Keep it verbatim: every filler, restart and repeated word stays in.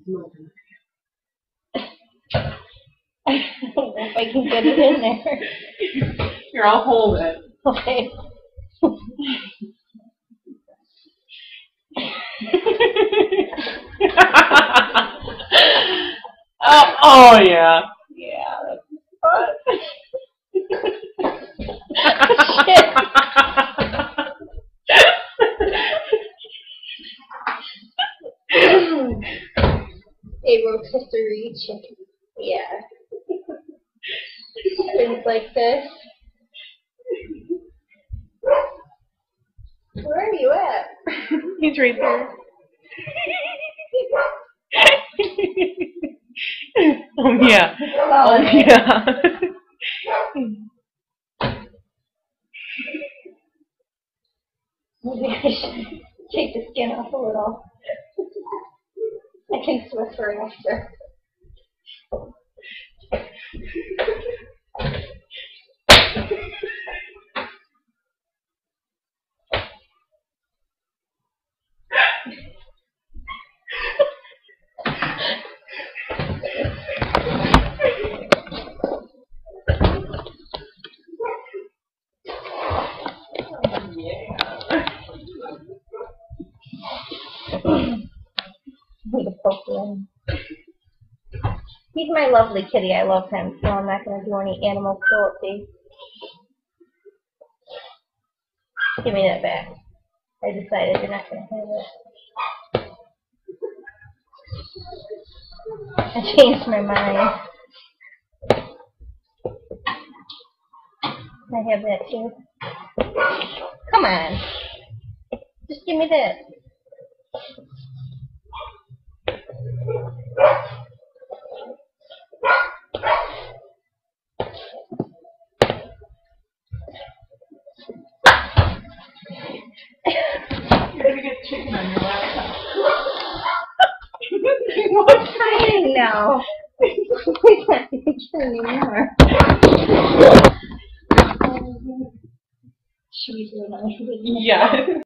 I don't know if I can get it in there. Here, I'll hold it. Okay. oh, oh, yeah. Yeah, that's fun. Shit. A rotisserie chicken. Yeah. Things like this. Where are you at? He's right there. oh yeah. Oh yeah. Maybe I should take the skin off a little. I can Swiss her after. Need to poke him. He's my lovely kitty. I love him, so I'm not going to do any animal cruelty. Give me that back. I decided you're not going to have it. I changed my mind. I have that too. Come on. Just give me that. You're gonna get chicken on your laptop. What's hiding now? He's not even anymore. Should we do another video? Yeah.